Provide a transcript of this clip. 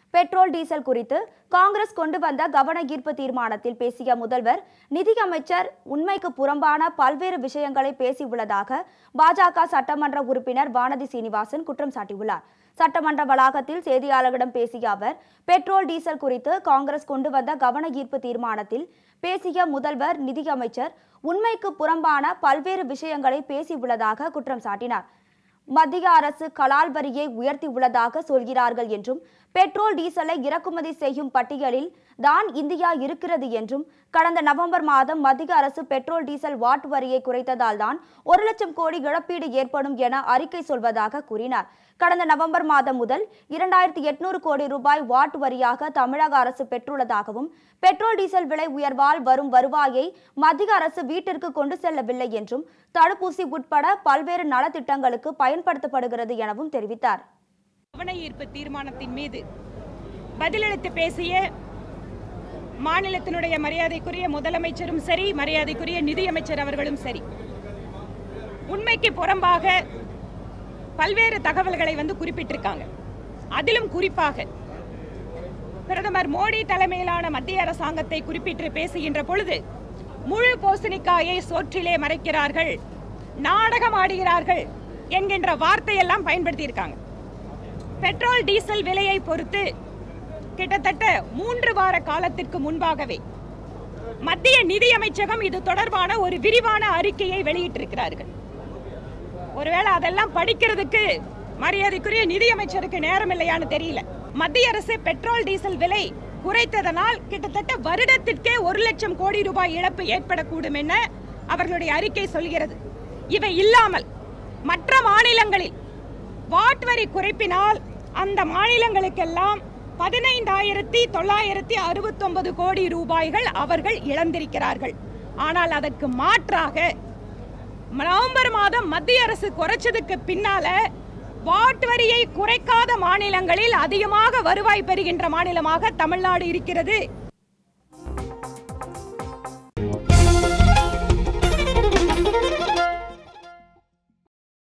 Petrol diesel குறித்து காங்கிரஸ் கொண்டு வந்த கவன ஈர்ப்பு தீர்மானத்தில் பேசிய முதல்வர், நிதியமைச்சர் உண்மைக்கு புறம்பான பல்வேறு விஷயங்களை பேசியுள்ளதாக பாஜக சட்டமன்ற உறுப்பினர் வானதி சீனிவாசன் குற்றம் சாட்டியுள்ளார். சட்டமன்ற வளாகத்தில் செய்தியாளர்களிடம் பேசிய அவர், பெட்ரோல் டீசல் குறித்து காங்கிரஸ் கொண்டு வந்த கவன ஈர்ப்பு தீர்மானத்தில் பேசிய முதல்வர், நிதியமைச்சர் உண்மைக்கு புறம்பான பல்வேறு விஷயங்களை பேசியுள்ளதாக குற்றம் சாட்டினார். மத்திய அரசு கலால் வரியை உயர்த்தியுள்ளதாக சொல்கிறார்கள் என்றும், பெட்ரோல் டீசலை இறக்குமதி செய்யும் பட்டியலில் தான் இந்தியா இருக்கிறது என்றும், கடந்த நவம்பர் மாதம் மத்திய அரசு பெட்ரோல் டீசல் வாட் வரியை குறைத்ததால் தான் 1 லட்சம் கோடி இழப்பீடு ஏற்படும் என அறிக்கை சொல்வதாக கூறினார். கடந்த நவம்பர் மாதம் முதல் 2800 கோடி ரூபாய் வாட் வரியாக தமிழக அரசு பெற்றுள்ளதாகவும், பெட்ரோல் டீசல் விலை உயர்வால் வரும் வருவாயை மத்திய அரசு வீட்டிற்கு கொண்டு செல்லவில்லை என்றும், தடுப்பூசி உட்பட பல்வேறு நலத்திட்டங்களுக்கு பயன்படுத்தப்படுகிறது எனவும் தெரிவித்தார். கவன ஈர்ப்பு தீர்மானத்தின் மீது பதிலளித்து பேசிய மாநிலத்தினுடைய மரியாதைக்குரிய முதலமைச்சரும் சரி, மரியாதைக்குரிய நிதியமைச்சர் அவர்களும் சரி, உண்மைக்கு புறம்பாக பல்வேறு தகவல்களை குறிப்பிட்டிருக்காங்க. அதிலும் குறிப்பாக பிரதமர் மோடி தலைமையிலான மத்திய அரசாங்கத்தை குறிப்பிட்டு பேசுகின்ற பொழுது, முழு பூசணிக்காயை சோற்றிலே மறைக்கிறார்கள், நாடகம் ஆடுகிறார்கள் என்கின்ற வார்த்தையெல்லாம் பயன்படுத்தியிருக்காங்க. பெட்ரோல் டீசல் விலையை பொறுத்து கிட்டத்தட்ட 3 வார காலத்திற்கு முன்பாகவே மத்திய நிதியமைச்சகம் இது தொடர்பான ஒரு விரிவான அறிக்கையை வெளியிட்டிருக்கிறார்கள். ஒருவேளை அதெல்லாம் படிக்கிறதுக்கு மரியாதைக்குரிய நிதியமைச்சருக்கு நேரம் இல்லையான்னு தெரியல. மத்திய அரசு பெட்ரோல் டீசல் விலை குறைத்ததனால் கிட்டத்தட்ட வருடத்திற்கே 1 லட்சம் கோடி ரூபாய் இழப்பு ஏற்படக்கூடும் என அவர்களுடைய அறிக்கை சொல்கிறது. இவை இல்லாமல் மற்ற மாநிலங்களில் வாட் வரி குறைப்பினால் அந்த மாநிலங்களுக்கெல்லாம் 15,969 கோடி ரூபாய்கள் அவர்கள் இழந்திருக்கிறார்கள். ஆனால் அதற்கு மாற்றாக நவம்பர் மாதம் மத்திய அரசு குறைச்சதுக்கு பின்னால வாட் வரியை குறைக்காத மாநிலங்களில் அதிகமாக வருவாய் பெறுகின்ற மாநிலமாக தமிழ்நாடு இருக்கிறது.